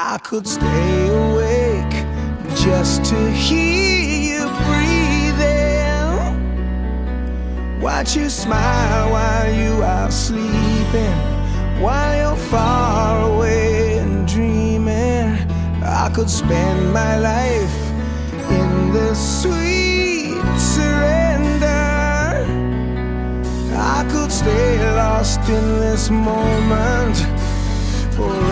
I could stay awake just to hear you breathing. Watch you smile while you are sleeping, while you're far away and dreaming. I could spend my life in this sweet surrender. I could stay lost in this moment for